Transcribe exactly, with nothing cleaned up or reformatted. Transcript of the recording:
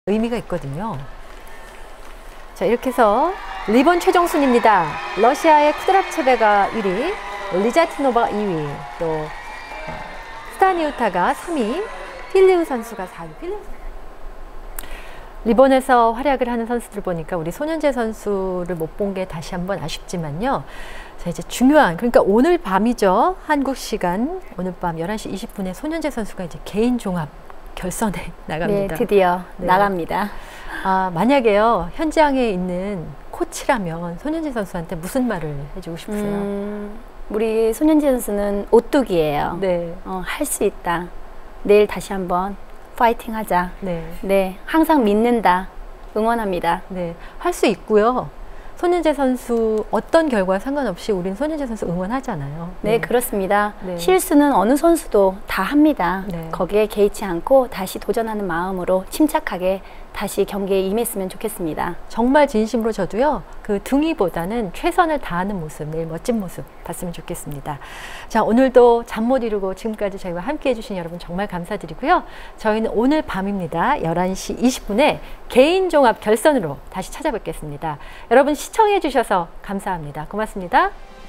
의미가 있거든요. 자, 이렇게 해서 리본 최종 순위입니다. 러시아의 쿠드랍체베가 일 위, 리자티노바가 이 위, 또 스타니우타가 삼 위, 필리우 선수가 사 위. 필리우 리본에서 활약을 하는 선수들 보니까 우리 손현재 선수를 못 본 게 다시 한번 아쉽지만요. 자, 이제 중요한, 그러니까 오늘 밤이죠. 한국 시간 오늘 밤 열한 시 이십 분에 손현재 선수가 이제 개인 종합 결선에 나갑니다. 네, 드디어 네. 나갑니다. 아, 만약에요, 현장에 있는 코치라면 손현재 선수한테 무슨 말을 해주고 싶으세요? 음, 우리 손현재 선수는 오뚝이에요. 네. 어, 할 수 있다. 내일 다시 한번 파이팅 하자. 네. 네, 항상 믿는다. 응원합니다. 네. 할 수 있고요. 손현재 선수 어떤 결과 상관없이 우린 손현재 선수 응원하잖아요. 네, 네 그렇습니다. 네. 실수는 어느 선수도 다 합니다. 네. 거기에 개의치 않고 다시 도전하는 마음으로 침착하게 다시 경기에 임했으면 좋겠습니다. 정말 진심으로 저도요, 그 등위보다는 최선을 다하는 모습, 내일 멋진 모습 봤으면 좋겠습니다. 자, 오늘도 잠 못 이루고 지금까지 저희와 함께 해주신 여러분 정말 감사드리고요. 저희는 오늘 밤입니다. 열한 시 이십 분에 개인 종합 결선으로 다시 찾아뵙겠습니다. 여러분 시청해 주셔서 감사합니다. 고맙습니다.